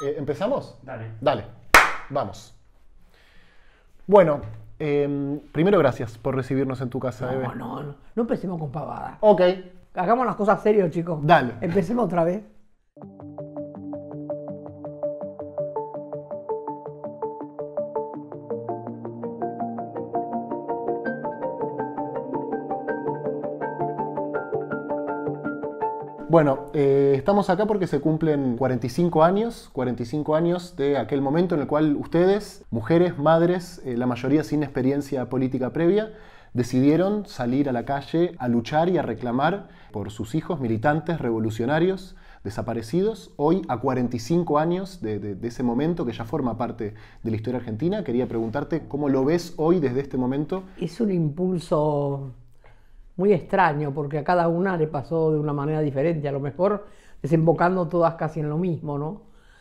¿Empezamos? Dale. Dale, vamos. Bueno, primero gracias por recibirnos en tu casa, Eve. No empecemos con pavadas. Ok, Hagamos las cosas serias, chicos. Dale. Empecemos otra vez. bueno, estamos acá porque se cumplen 45 años de aquel momento en el cual ustedes, mujeres, madres, la mayoría sin experiencia política previa, decidieron salir a la calle a luchar y a reclamar por sus hijos militantes, revolucionarios, desaparecidos. Hoy, a 45 años de ese momento que ya forma parte de la historia argentina, quería preguntarte cómo lo ves hoy desde este momento. Es un impulso muy extraño porque a cada una le pasó de una manera diferente, a lo mejor desembocando todas casi en lo mismo, ¿no?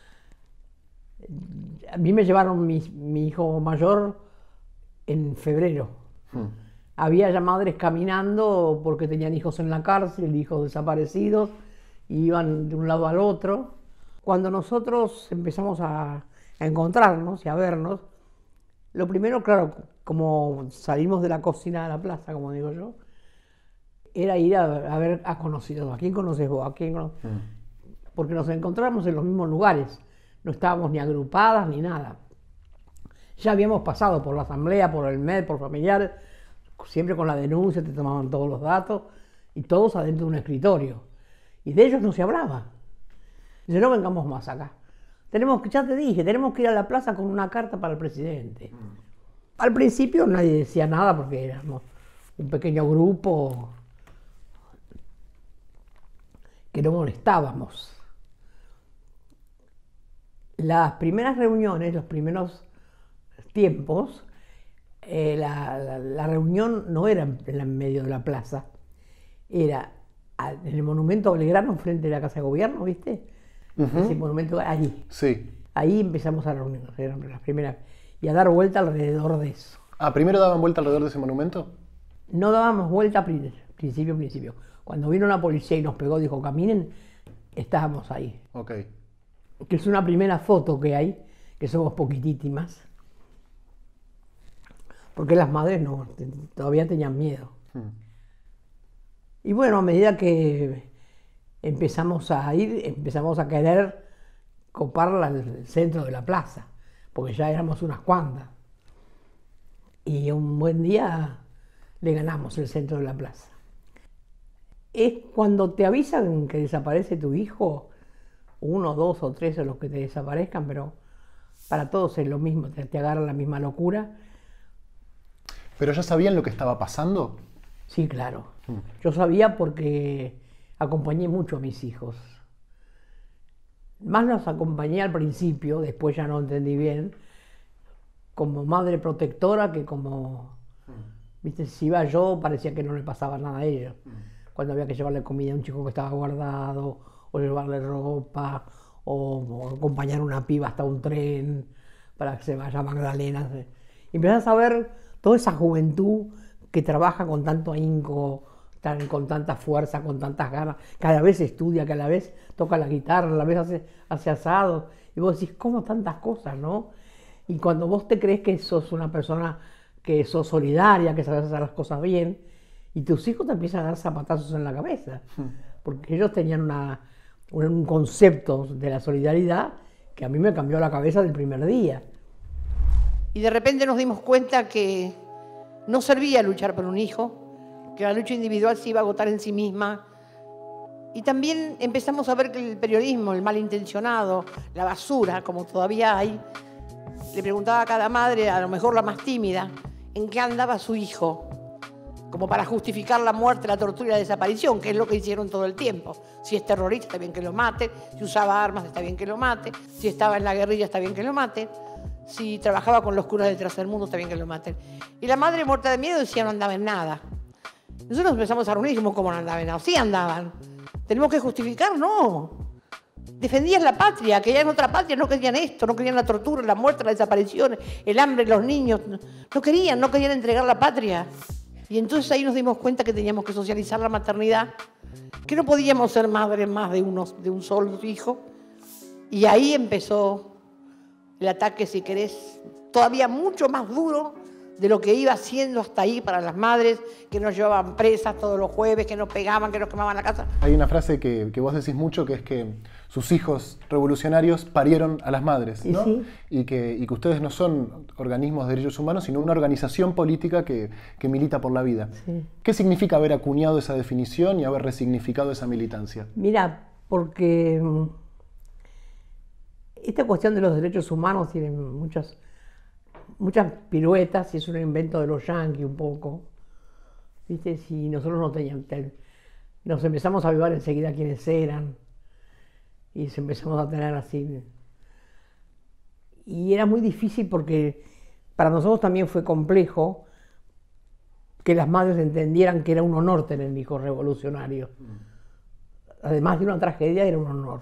A mí me llevaron mi hijo mayor en febrero. Había ya madres caminando porque tenían hijos en la cárcel, hijos desaparecidos, y iban de un lado al otro. Cuando nosotros empezamos a encontrarnos y a vernos, lo primero, claro, como salimos de la cocina a la plaza, como digo yo, era ir a ver a conocidos. ¿A quién conoces vos? ¿A quién conoces? Porque nos encontrábamos en los mismos lugares. No estábamos ni agrupadas ni nada. Ya habíamos pasado por la asamblea, por el MED, por familiares, siempre con la denuncia, te tomaban todos los datos, y todos adentro de un escritorio. Y de ellos no se hablaba. Dice, no vengamos más acá. Ya te dije, tenemos que ir a la plaza con una carta para el presidente. Al principio nadie decía nada porque éramos un pequeño grupo que no molestábamos. Las primeras reuniones, los primeros tiempos, la reunión no era en medio de la plaza, era en el monumento a Belgrano, frente a la Casa de Gobierno, ¿viste? Ese monumento, allí. Sí. Ahí empezamos a reunirnos, eran las primeras, y a dar vuelta alrededor de eso. Ah, ¿primero daban vuelta alrededor de ese monumento? No dábamos vuelta a principio. Cuando vino la policía y nos pegó, dijo, caminen, estábamos ahí. Ok. Que es una primera foto que hay, que somos poquitísimas, porque las madres todavía tenían miedo. Y bueno, a medida que empezamos a ir, empezamos a querer copar el centro de la plaza, porque ya éramos unas cuantas. Y un buen día le ganamos el centro de la plaza. Es cuando te avisan que desaparece tu hijo, 1, 2 o 3 son los que te desaparezcan, pero para todos es lo mismo, te agarra la misma locura. ¿Pero ya sabían lo que estaba pasando? Sí, claro. Yo sabía porque acompañé mucho a mis hijos. Más los acompañé al principio, después ya no entendí bien, como madre protectora que como... ¿Viste? Si iba yo, parecía que no le pasaba nada a ellos. Cuando había que llevarle comida a un chico que estaba guardado, o llevarle ropa, o acompañar a una piba hasta un tren para que se vaya a Magdalena. Y empezás a ver toda esa juventud que trabaja con tanto ahínco, con tanta fuerza, con tantas ganas, cada vez estudia, cada vez toca la guitarra, a la vez hace asado, y vos decís, ¿cómo tantas cosas, no? Y cuando vos te crees que sos una persona que sos solidaria, que sabes hacer las cosas bien, y tus hijos te empiezan a dar zapatazos en la cabeza, porque ellos tenían un concepto de la solidaridad que a mí me cambió la cabeza del primer día. Y de repente nos dimos cuenta que no servía luchar por un hijo, que la lucha individual se iba a agotar en sí misma. Y también empezamos a ver que el periodismo, el malintencionado, la basura, como todavía hay, le preguntaba a cada madre, a lo mejor la más tímida, en qué andaba su hijo, como para justificar la muerte, la tortura y la desaparición, que es lo que hicieron todo el tiempo. Si es terrorista, está bien que lo mate. Si usaba armas, está bien que lo mate. Si estaba en la guerrilla, está bien que lo mate. Si trabajaba con los curas del tercer mundo, está bien que lo maten. Y la madre, muerta de miedo, decía no andaba en nada. Nosotros empezamos a reunir y dijimos, ¿cómo no andaban en nada? Sí andaban. ¿Tenemos que justificar? No. Defendían la patria, querían otra patria, no querían esto, no querían la tortura, la muerte, las desapariciones, el hambre, los niños. No querían entregar la patria. Y entonces ahí nos dimos cuenta que teníamos que socializar la maternidad, que no podíamos ser madres más de un solo hijo, Y ahí empezó el ataque, si querés, todavía mucho más duro de lo que iba siendo hasta ahí para las madres, que nos llevaban presas todos los jueves, que nos pegaban, que nos quemaban la casa. Hay una frase que vos decís mucho, que es que sus hijos revolucionarios parieron a las madres, ¿no? Sí. Y que ustedes no son organismos de derechos humanos, sino una organización política que milita por la vida. Sí. ¿Qué significa haber acuñado esa definición y haber resignificado esa militancia? Mira, porque esta cuestión de los derechos humanos tiene muchas piruetas y es un invento de los yanquis un poco. ¿Viste? Si nosotros no teníamos, nos empezamos a avivar enseguida quiénes eran y empezamos a tener así. Y era muy difícil porque para nosotros también fue complejo que las madres entendieran que era un honor tener hijos revolucionarios. Además de una tragedia, era un honor.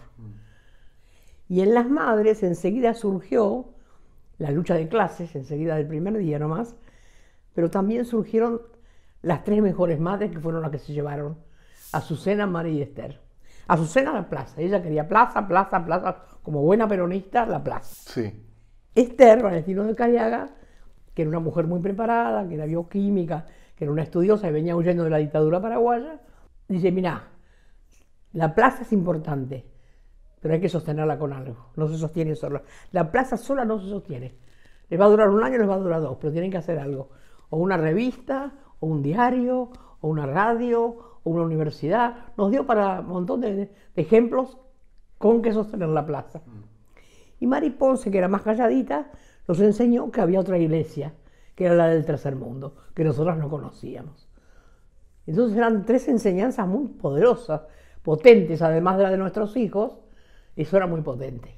Y en las madres enseguida surgió la lucha de clases, enseguida del primer día nomás, pero también surgieron las 3 mejores madres que fueron las que se llevaron: Azucena, María y Esther. Azucena a la plaza, ella quería plaza, plaza, plaza, como buena peronista, la plaza. Sí. Esther, Valentino de Cariaga, que era una mujer muy preparada, que era bioquímica, que era una estudiosa y venía huyendo de la dictadura paraguaya, dice: mirá, la plaza es importante, pero hay que sostenerla con algo, no se sostiene sola. La plaza sola no se sostiene. Les va a durar 1 año, les va a durar 2, pero tienen que hacer algo. O una revista, o un diario, o una radio, o una universidad. Nos dio para un montón de ejemplos con que sostener la plaza. Y Mari Ponce, que era más calladita, nos enseñó que había otra iglesia, que era la del tercer mundo, que nosotros no conocíamos. Entonces eran 3 enseñanzas muy poderosas, potentes, además de la de nuestros hijos. Eso era muy potente.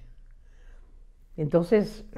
Entonces,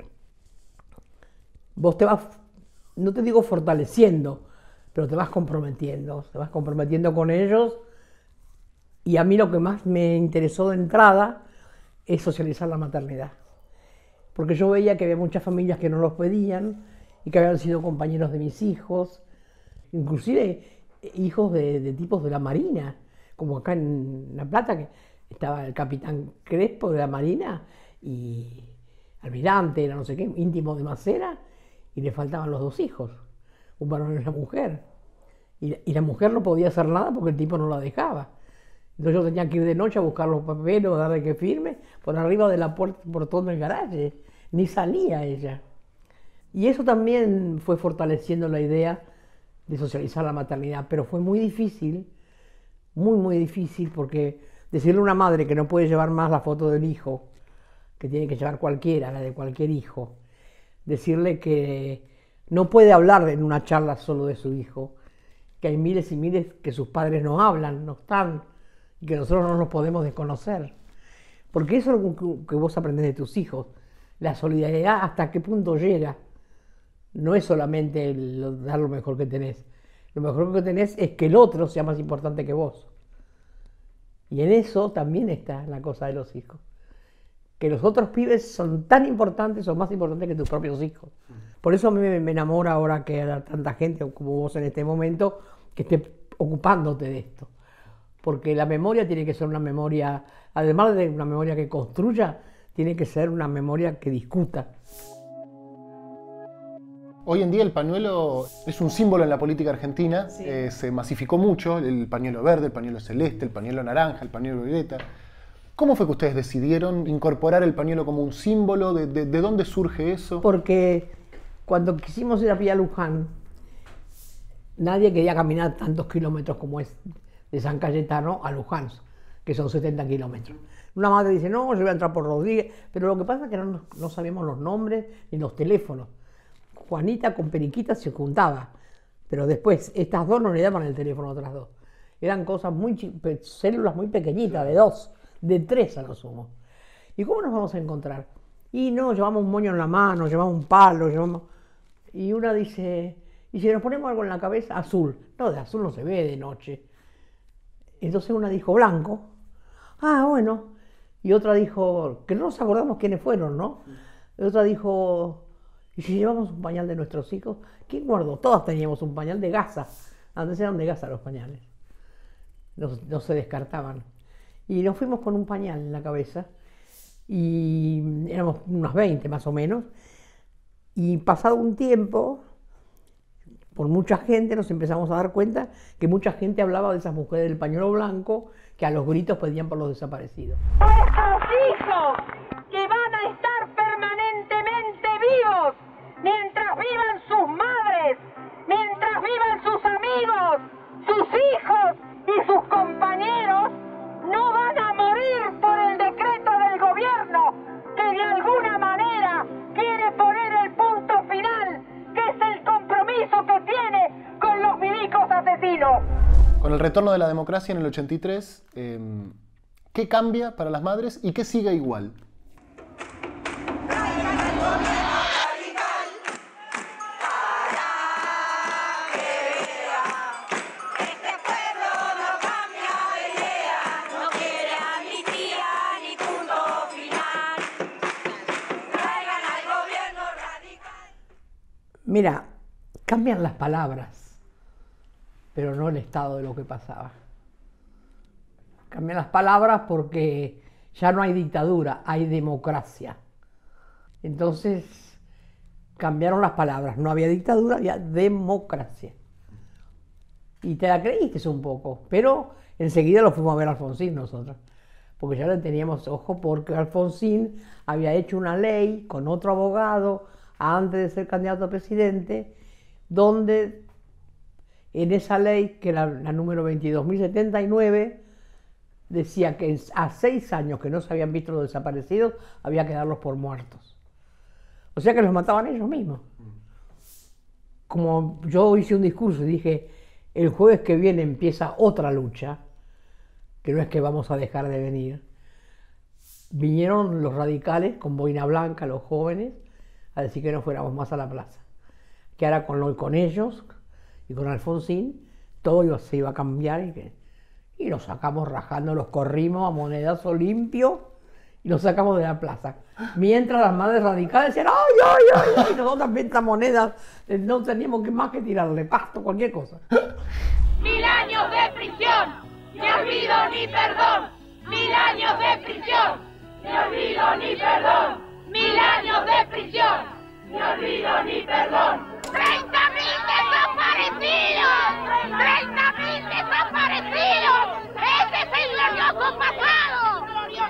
vos te vas, no te digo fortaleciendo, pero te vas comprometiendo con ellos. Y a mí lo que más me interesó de entrada es socializar la maternidad. Porque yo veía que había muchas familias que no los pedían y que habían sido compañeros de mis hijos, inclusive hijos de tipos de la Marina, como acá en La Plata, que estaba el capitán Crespo de la Marina y almirante, era no sé qué, íntimo de Macera, y le faltaban los 2 hijos, un varón y una mujer. Y la mujer no podía hacer nada porque el tipo no la dejaba. Entonces yo tenía que ir de noche a buscar los papeles, darle que firme, por arriba de la puerta, por todo el garaje. Ni salía ella. Y eso también fue fortaleciendo la idea de socializar la maternidad, pero fue muy difícil, muy difícil, porque decirle a una madre que no puede llevar más la foto del hijo, que tiene que llevar cualquiera, la de cualquier hijo, decirle que no puede hablar en una charla solo de su hijo, que hay miles y miles que sus padres no hablan, no están, y que nosotros no nos podemos desconocer. Porque eso es lo que vos aprendés de tus hijos, la solidaridad hasta qué punto llega. No es solamente dar lo mejor que tenés, lo mejor que tenés es que el otro sea más importante que vos. Y en eso también está la cosa de los hijos. Que los otros pibes son tan importantes o más importantes que tus propios hijos. Por eso a mí me enamora ahora que haya tanta gente como vos en este momento que esté ocupándote de esto. Porque la memoria tiene que ser una memoria, además de una memoria que construya, tiene que ser una memoria que discuta. Hoy en día el pañuelo es un símbolo en la política argentina. Sí. Se masificó mucho, el pañuelo verde, el pañuelo celeste, el pañuelo naranja, el pañuelo violeta. ¿Cómo fue que ustedes decidieron incorporar el pañuelo como un símbolo? ¿De dónde surge eso? Porque cuando quisimos ir a Villa Luján, nadie quería caminar tantos kilómetros como es de San Cayetano a Luján, que son 70 kilómetros. Una madre dice: no, yo voy a entrar por Rodríguez, pero lo que pasa es que no sabíamos los nombres ni los teléfonos. Juanita con Periquita se juntaba, pero después estas 2 no le daban el teléfono a otras 2. Eran cosas células muy pequeñitas, de 2, de 3 a lo sumo. ¿Y cómo nos vamos a encontrar? Y no, llevamos un moño en la mano, llevamos un palo, Y una dice: ¿y si nos ponemos algo en la cabeza? Azul. No, de azul no se ve de noche. Entonces una dijo: blanco. Ah, bueno. Y otra dijo, que no nos acordamos quiénes fueron, ¿no? Y otra dijo: ¿y si llevamos un pañal de nuestros hijos? ¿Quién guardó? Todas teníamos un pañal de gasa. Antes eran de gasa los pañales. No se descartaban. Y nos fuimos con un pañal en la cabeza. y éramos unas 20 más o menos, y pasado un tiempo, por mucha gente nos empezamos a dar cuenta que mucha gente hablaba de esas mujeres del pañuelo blanco que a los gritos pedían por los desaparecidos. Nuestros hijos que van a estar permanentemente vivos mientras vivan sus madres, mientras vivan sus amigos, sus hijos y sus compañeros, no van a morir por el decreto del gobierno que de alguna manera quiere poner el punto final, que es el compromiso que tiene con los milicos asesinos. Con el retorno de la democracia en el 83, ¿qué cambia para las madres y qué sigue igual? Mira, cambian las palabras, pero no el estado de lo que pasaba. Cambian las palabras porque ya no hay dictadura, hay democracia. Entonces, cambiaron las palabras, no había dictadura, había democracia. Y te la creíste un poco, pero enseguida lo fuimos a ver a Alfonsín nosotros, porque ya le teníamos ojo porque Alfonsín había hecho una ley con otro abogado antes de ser candidato a presidente, donde en esa ley, que era la número 22.079, decía que a 6 años que no se habían visto los desaparecidos, había que darlos por muertos. O sea que los mataban ellos mismos. Como yo hice un discurso y dije, el jueves que viene empieza otra lucha, que no es que vamos a dejar de venir, vinieron los radicales con boina blanca, los jóvenes, a decir que no fuéramos más a la plaza. Que ahora con ellos y con Alfonsín todo se iba a cambiar y los sacamos rajando, los corrimos a monedazo limpio y los sacamos de la plaza. Mientras las madres radicales decían ¡ay, ay, ay! Y nosotros 20 monedas no teníamos más que tirarle pasto, cualquier cosa. 1000 años de prisión, ni olvido ni perdón. 1000 años de prisión, ni olvido ni perdón. 1000 años de prisión, ni olvido ni perdón. 30.000 desaparecidos, 30.000 desaparecidos. Ese es el glorioso pasado.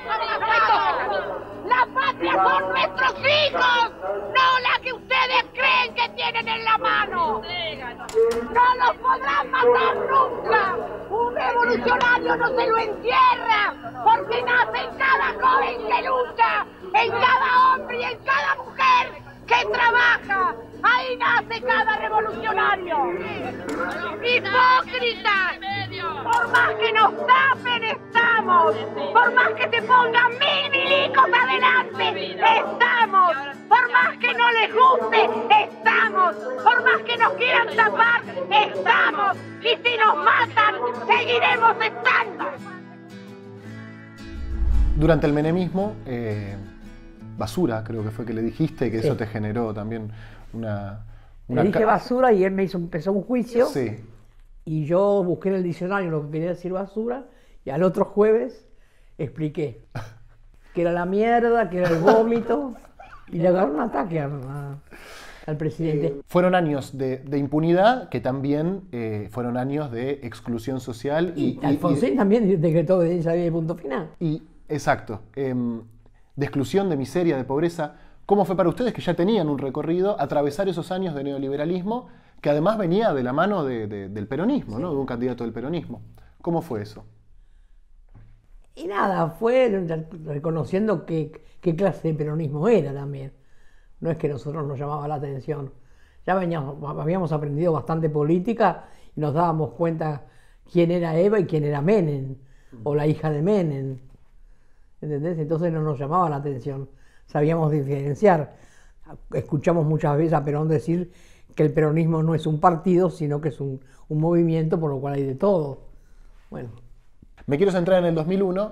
La patria son nuestros hijos, no la que ustedes creen que tienen en la mano. No los podrán matar nunca. Un revolucionario no se lo encierra, porque nace en cada joven que lucha, en cada hombre y en cada mujer que trabaja. Ahí nace cada revolucionario. ¡Hipócritas! Por más que nos tapen, estamos. Por más que te pongan 1000 milicos adelante, estamos. Por más que no les guste, estamos. Por más que nos quieran tapar, estamos. Y si nos matan, seguiremos estando. Durante el menemismo, basura creo que fue que le dijiste, que Sí. eso te generó también Le dije basura y él empezó un juicio. Sí. Y yo busqué en el diccionario lo que quería decir basura y al otro jueves expliqué que era la mierda, que era el vómito y le agarró un ataque al presidente. Fueron años de impunidad que también fueron años de exclusión social. Y Alfonsín también decretó obediencia a la ley de punto final. Exacto. De exclusión, de miseria, de pobreza. ¿Cómo fue para ustedes que ya tenían un recorrido atravesar esos años de neoliberalismo que además venía de la mano del peronismo, sí, ¿no? De un candidato del peronismo? ¿Cómo fue eso? Y nada, fue reconociendo qué clase de peronismo era también. No es que nosotros nos llamaba la atención. Ya habíamos aprendido bastante política y nos dábamos cuenta quién era Eva y quién era Menem, o la hija de Menem. ¿Entendés? Entonces no nos llamaba la atención. Sabíamos diferenciar. Escuchamos muchas veces a Perón decir que el peronismo no es un partido, sino que es un movimiento por lo cual hay de todo. Bueno. Me quiero centrar en el 2001,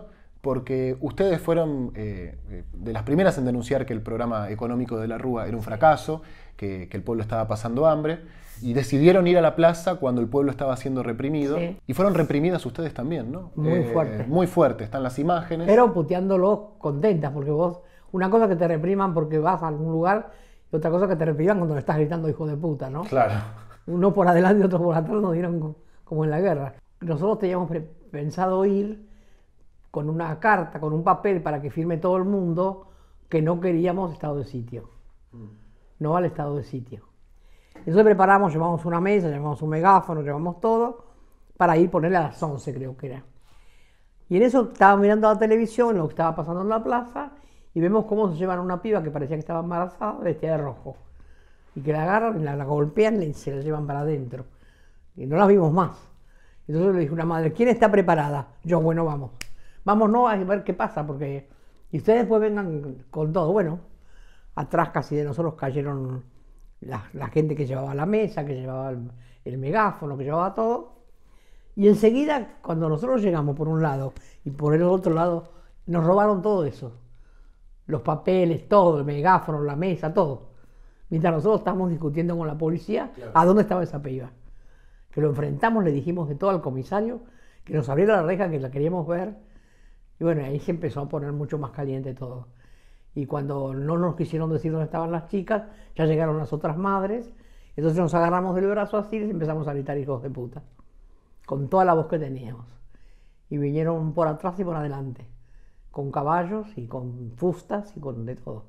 porque ustedes fueron de las primeras en denunciar que el programa económico de la Rúa era un fracaso, que el pueblo estaba pasando hambre, y decidieron ir a la plaza cuando el pueblo estaba siendo reprimido. Sí. Y fueron reprimidas ustedes también, ¿no? Muy fuerte. Muy fuerte, están las imágenes. Pero puteándolo contentas, porque vos, una cosa que te repriman porque vas a algún lugar, y otra cosa que te repriman cuando le estás gritando hijo de puta, ¿no? Claro. Uno por adelante y otro por atrás nos dieron como en la guerra. Nosotros teníamos pensado ir con una carta, con un papel para que firme todo el mundo que no queríamos estado de sitio. No al estado de sitio. Entonces preparamos, llevamos una mesa, llevamos un megáfono, llevamos todo, para ir ponerle a las 11 creo que era. Y en eso estaba mirando la televisión, lo que estaba pasando en la plaza, y vemos cómo se llevan a una piba que parecía que estaba embarazada, vestida de rojo. Y que la agarran, la golpean y se la llevan para adentro. Y no la vimos más. Entonces le dije a una madre, ¿quién está preparada? Yo, bueno, vamos. Vámonos a ver qué pasa, porque... Y ustedes después vengan con todo. Bueno, atrás casi de nosotros cayeron la gente que llevaba la mesa, que llevaba el megáfono, que llevaba todo. Y enseguida, cuando nosotros llegamos por un lado y por el otro lado, nos robaron todo eso. Los papeles, todo, el megáfono, la mesa, todo. Mientras nosotros estábamos discutiendo con la policía, claro, a dónde estaba esa piba. Que lo enfrentamos, le dijimos de todo al comisario, que nos abriera la reja, que la queríamos ver. Y bueno, ahí se empezó a poner mucho más caliente todo. Y cuando no nos quisieron decir dónde estaban las chicas, ya llegaron las otras madres. Entonces nos agarramos del brazo así y empezamos a gritar hijos de puta. Con toda la voz que teníamos. Y vinieron por atrás y por adelante. Con caballos y con fustas y con de todo.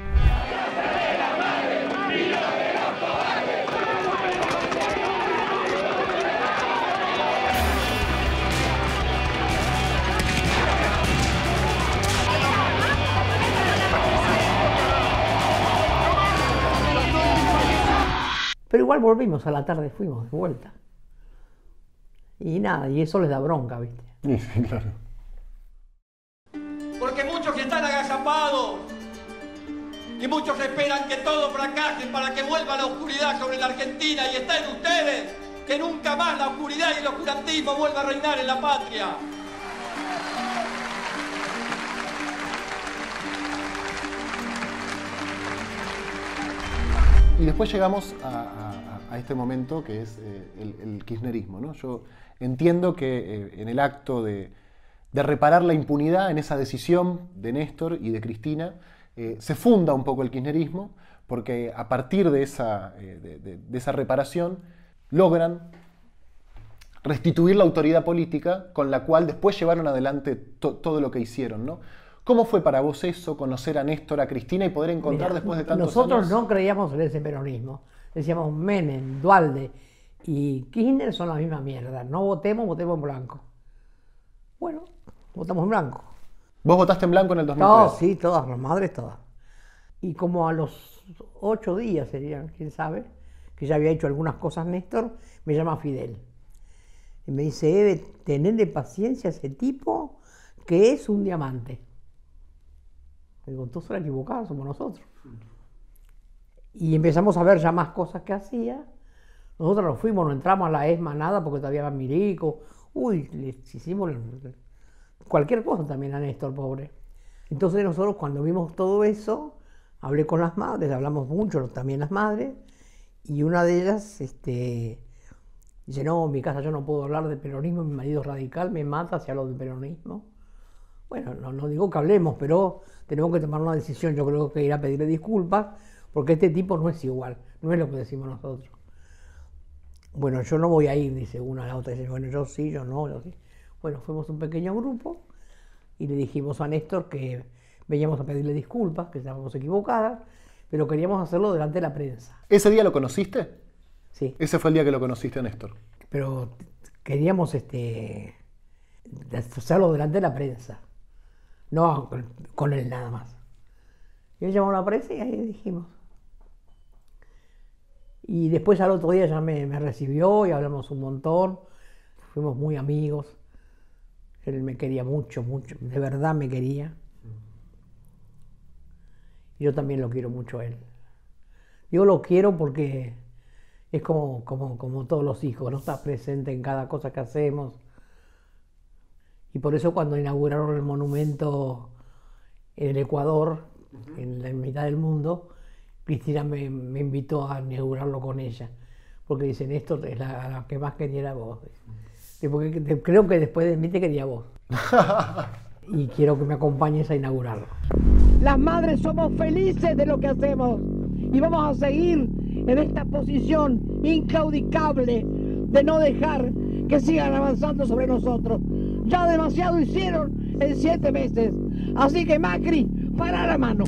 Pero igual volvimos, a la tarde fuimos de vuelta. Y nada, y eso les da bronca, ¿viste? Sí, claro. Porque muchos están agazapados y muchos esperan que todo fracase para que vuelva la oscuridad sobre la Argentina, y está en ustedes que nunca más la oscuridad y el oscurantismo vuelva a reinar en la patria. Y después llegamos a este momento que es el kirchnerismo, ¿no? Yo entiendo que en el acto de reparar la impunidad, en esa decisión de Néstor y de Cristina, se funda un poco el kirchnerismo, porque a partir de esa reparación logran restituir la autoridad política con la cual después llevaron adelante todo lo que hicieron, ¿no? ¿Cómo fue para vos eso, conocer a Néstor, a Cristina y poder encontrar después de tantos años? Nosotros no creíamos en ese peronismo. Decíamos Menem, Duhalde y Kirchner son la misma mierda. No votemos, votemos en blanco. Bueno, votamos en blanco. ¿Vos votaste en blanco en el 2003? Todos, sí, todas, las madres todas. Y como a los 8 días serían, quién sabe, que ya había hecho algunas cosas Néstor, me llama Fidel. Y me dice, Eve, tenedle paciencia a ese tipo que es un diamante. Digo, entonces era equivocado, somos nosotros. Y empezamos a ver ya más cosas que hacía. Nosotros nos fuimos, no entramos a la ESMA nada porque todavía era Milico. Uy, les hicimos cualquier cosa también a Néstor, pobre. Entonces nosotros cuando vimos todo eso, hablé con las madres, hablamos mucho también las madres, y una de ellas dice, no, en mi casa yo no puedo hablar de peronismo, mi marido es radical, me mata si hablo de peronismo. Bueno, no digo que hablemos, pero tenemos que tomar una decisión. Yo creo que ir a pedirle disculpas, porque este tipo no es igual, no es lo que decimos nosotros. Bueno, yo no voy a ir, dice una a la otra, dice, bueno, yo sí, yo no, yo sí. Bueno, fuimos un pequeño grupo y le dijimos a Néstor que veníamos a pedirle disculpas, que estábamos equivocadas, pero queríamos hacerlo delante de la prensa. ¿Ese día lo conociste? Sí. Ese fue el día que lo conociste a Néstor. Pero queríamos hacerlo delante de la prensa. No con él nada más. Y él llamó a la prensa y ahí dijimos. Y después al otro día ya me recibió y hablamos un montón. Fuimos muy amigos. Él me quería mucho, mucho. De verdad me quería. Y yo también lo quiero mucho a él. Yo lo quiero porque es como todos los hijos, ¿no? Está presente en cada cosa que hacemos. Y por eso cuando inauguraron el monumento en el Ecuador, en la mitad del mundo, Cristina me invitó a inaugurarlo con ella. Porque dicen, esto es la que más quería era vos. Porque creo que después de mí te quería vos. Y quiero que me acompañes a inaugurarlo. Las madres somos felices de lo que hacemos y vamos a seguir en esta posición inclaudicable de no dejar que sigan avanzando sobre nosotros. Ya demasiado hicieron en 7 meses. Así que Macri, para la mano.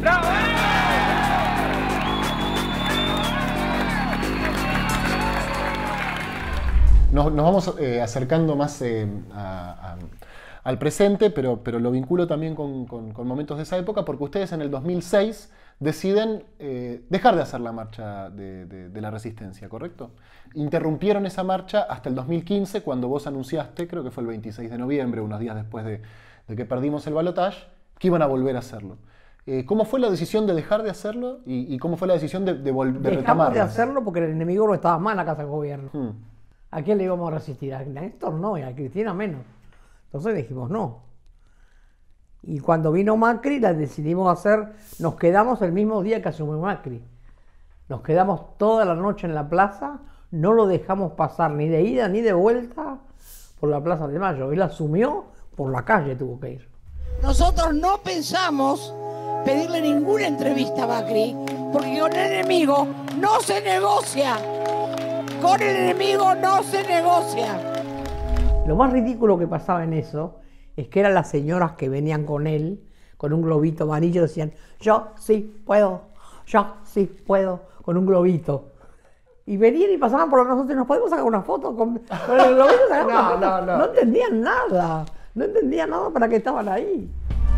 Nos vamos acercando más al presente, pero lo vinculo también con momentos de esa época, porque ustedes en el 2006 deciden dejar de hacer la marcha de la resistencia, ¿correcto? Interrumpieron esa marcha hasta el 2015, cuando vos anunciaste, creo que fue el 26 de noviembre, unos días después de que perdimos el balotaje, que iban a volver a hacerlo. ¿Cómo fue la decisión de dejar de hacerlo y cómo fue la decisión de retomarlo? Dejamos de hacerlo porque el enemigo no estaba más en la Casa del Gobierno. ¿A quién le íbamos a resistir? A Néstor no, y a Cristina menos. Entonces dijimos no. Y cuando vino Macri la decidimos hacer, nos quedamos el mismo día que asumió Macri. Nos quedamos toda la noche en la plaza, no lo dejamos pasar ni de ida ni de vuelta por la Plaza de Mayo. Él asumió, por la calle tuvo que ir. Nosotros no pensamos pedirle ninguna entrevista a Macri, porque con el enemigo no se negocia. Con el enemigo no se negocia. Lo más ridículo que pasaba en eso es que eran las señoras que venían con él, con un globito amarillo, decían, yo sí puedo, con un globito. Y venían y pasaban por nosotros, ¿nos podemos sacar una foto con el globito? No entendían nada, para qué estaban ahí.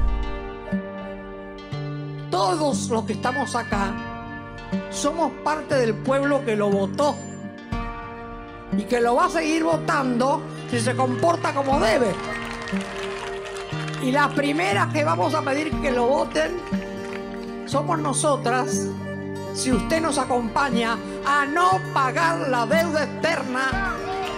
Todos los que estamos acá somos parte del pueblo que lo votó y que lo va a seguir votando si se comporta como debe. Y las primeras que vamos a pedir que lo voten somos nosotras, si usted nos acompaña a no pagar la deuda externa,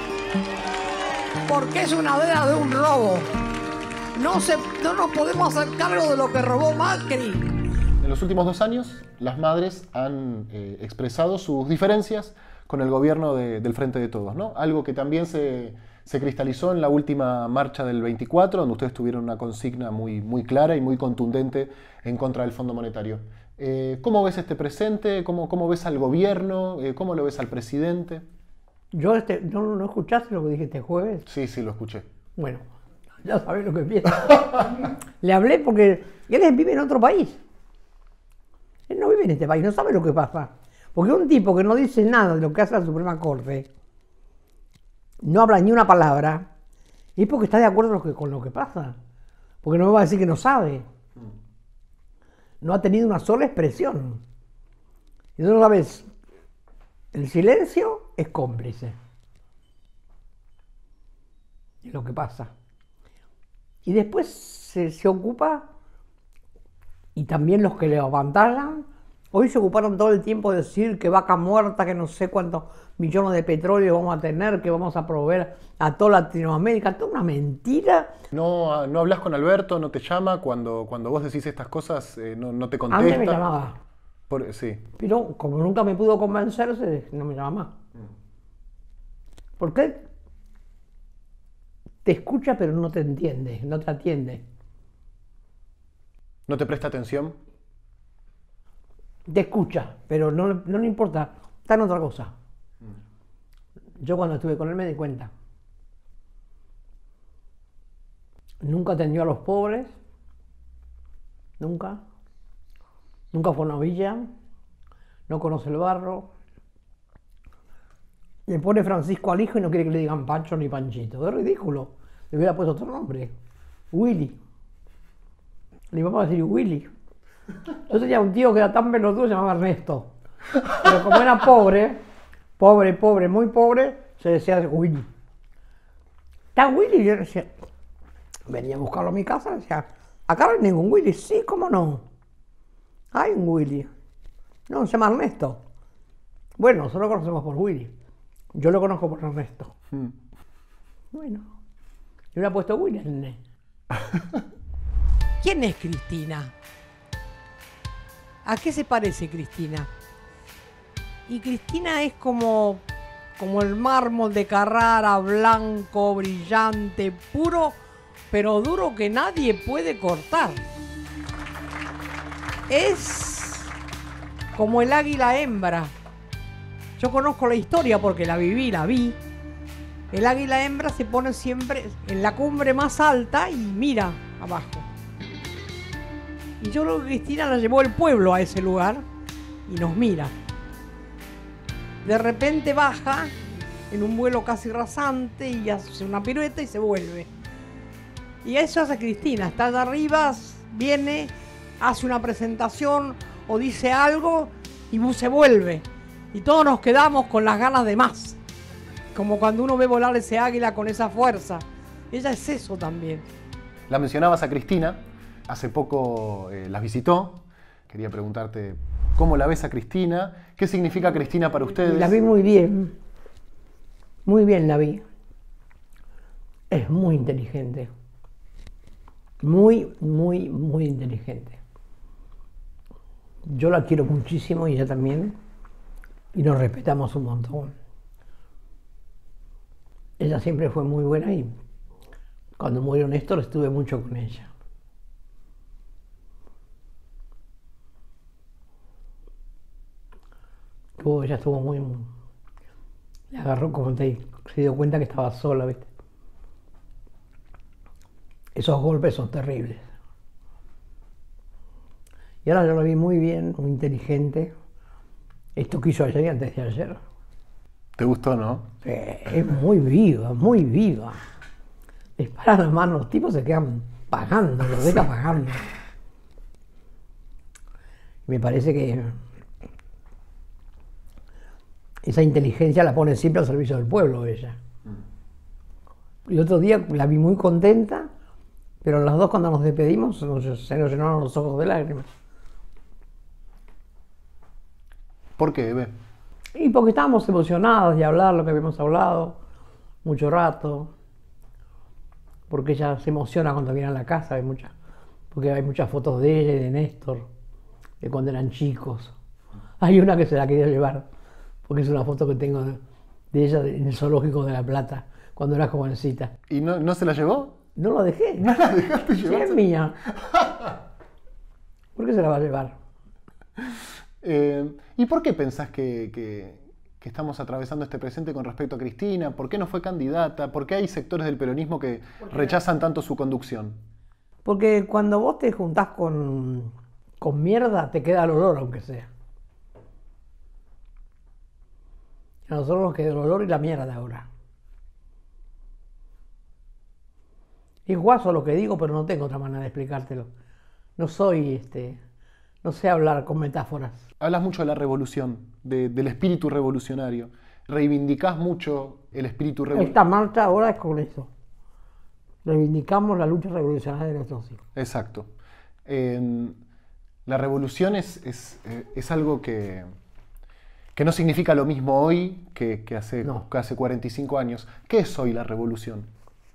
porque es una deuda de un robo. No nos podemos hacer cargo de lo que robó Macri. En los últimos 2 años, las madres han expresado sus diferencias con el gobierno del Frente de Todos, ¿no? Algo que también se cristalizó en la última marcha del 24, donde ustedes tuvieron una consigna muy clara y muy contundente en contra del Fondo Monetario. ¿Cómo ves este presente? ¿Cómo ves al gobierno? ¿Cómo lo ves al presidente? ¿No escuchaste lo que dije este jueves? Sí, lo escuché. Bueno, ya sabés lo que piensa. Le hablé porque él vive en otro país. Él no vive en este país, no sabe lo que pasa. Porque un tipo que no dice nada de lo que hace la Suprema Corte, no habla ni una palabra, es porque está de acuerdo con lo que pasa. Porque no me va a decir que no sabe. No ha tenido una sola expresión. Y tú no sabes, el silencio es cómplice de lo que pasa. Y después se ocupa, y también los que le apantallan, hoy se ocuparon todo el tiempo de decir que vaca muerta, que no sé cuántos millones de petróleo vamos a tener, que vamos a proveer a toda Latinoamérica. Toda una mentira. ¿No hablas con Alberto? ¿No te llama? Cuando vos decís estas cosas, no te contesta. Antes me llamaba. Sí. Pero como nunca me pudo convencerse, no me llama más. Porque te escucha pero no te entiende, no te atiende. ¿No te presta atención? Te escucha, pero no le importa, está en otra cosa. Yo cuando estuve con él me di cuenta. Nunca atendió a los pobres, nunca. Nunca fue a una villa, no conoce el barro. Le pone Francisco al hijo y no quiere que le digan Pancho ni Panchito. Es ridículo. Le hubiera puesto otro nombre. Willy. Le íbamos a decir Willy. Yo tenía un tío que era tan pelotudo, se llamaba Ernesto. Pero como era pobre, muy pobre, se decía Willy. ¿Está Willy? Yo decía, venía a buscarlo a mi casa, decía, acá no hay ningún Willy. Sí, ¿cómo no? Hay un Willy. No, se llama Ernesto. Bueno, nosotros lo conocemos por Willy. Yo lo conozco por Ernesto. Bueno, Yo le he puesto Wilhelm. ¿Quién es Cristina? ¿A qué se parece Cristina? Y Cristina es como el mármol de Carrara, blanco, brillante, puro, pero duro que nadie puede cortar. Es como el águila hembra. Yo conozco la historia porque la vi. El águila hembra se pone siempre en la cumbre más alta y mira abajo. Y yo creo que Cristina la llevó el pueblo a ese lugar y nos mira. De repente baja en un vuelo casi rasante y hace una pirueta y se vuelve. Y eso hace Cristina, está allá arriba, viene, hace una presentación o dice algo y se vuelve. Y todos nos quedamos con las ganas de más. Como cuando uno ve volar ese águila con esa fuerza. Ella es eso también. La mencionabas a Cristina, hace poco las visitó. Quería preguntarte cómo la ves a Cristina, qué significa Cristina para ustedes. La vi muy bien la vi. Es muy inteligente. Muy inteligente. Yo la quiero muchísimo y ella también. Y nos respetamos un montón. Ella siempre fue muy buena y cuando murió Néstor estuve mucho con ella. Ella estuvo muy... Le agarró como se dio cuenta que estaba sola, ¿viste? Esos golpes son terribles. Y ahora yo la vi muy bien, muy inteligente. Esto que hizo ayer y antes de ayer. ¿Te gustó, no? Es muy viva, muy viva. Les paran las manos, los tipos se quedan pagando, los deja pagando. Me parece que esa inteligencia la pone siempre al servicio del pueblo ella. El otro día la vi muy contenta, pero las dos cuando nos despedimos se nos llenaron los ojos de lágrimas. ¿Por qué, Eve? Y porque estábamos emocionados de hablar lo que habíamos hablado mucho rato. Porque ella se emociona cuando viene a la casa, porque hay muchas fotos de ella y de Néstor, de cuando eran chicos. Hay una que se la quería llevar, porque es una foto que tengo de ella en el zoológico de La Plata, cuando era jovencita. ¿Y no se la llevó? No la dejé. ¿No la dejaste llevar? Sí, es mía. ¿Por qué se la va a llevar? ¿Y por qué pensás que estamos atravesando este presente con respecto a Cristina? ¿Por qué no fue candidata? ¿Por qué hay sectores del peronismo que rechazan tanto su conducción? Porque cuando vos te juntás con mierda, te queda el olor, aunque sea. A nosotros nos queda el olor y la mierda ahora. Es guaso lo que digo, pero no tengo otra manera de explicártelo. No soy, no sé hablar con metáforas. Hablas mucho de la revolución, del espíritu revolucionario. Reivindicás mucho el espíritu revolucionario. Esta marcha ahora es con eso. Reivindicamos la lucha revolucionaria de nuestros hijos. Exacto. La revolución es algo que no significa lo mismo hoy que hace 45 años. ¿Qué es hoy la revolución?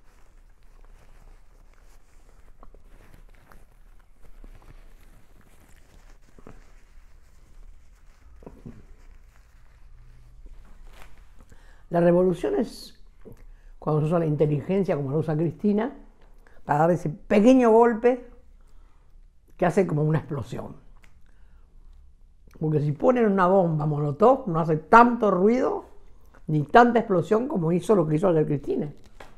La revolución es cuando se usa la inteligencia, como lo usa Cristina, para dar ese pequeño golpe que hace como una explosión. Porque si ponen una bomba molotov, no hace tanto ruido ni tanta explosión como hizo lo que hizo ayer Cristina.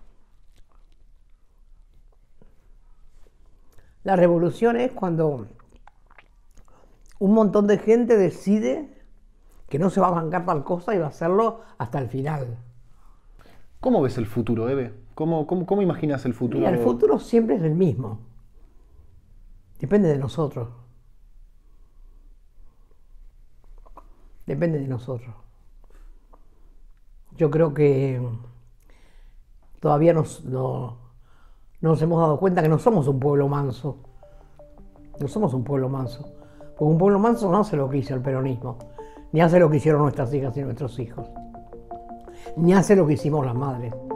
La revolución es cuando un montón de gente decide que no se va a bancar tal cosa y va a hacerlo hasta el final. ¿Cómo ves el futuro, Eve? ¿Cómo imaginas el futuro? Mira, el futuro siempre es el mismo. Depende de nosotros. Depende de nosotros. Yo creo que todavía no nos hemos dado cuenta que no somos un pueblo manso. No somos un pueblo manso. Porque un pueblo manso no hace lo que hizo el peronismo. Ni hace lo que hicieron nuestras hijas y nuestros hijos. Ni hace lo que hicimos las madres.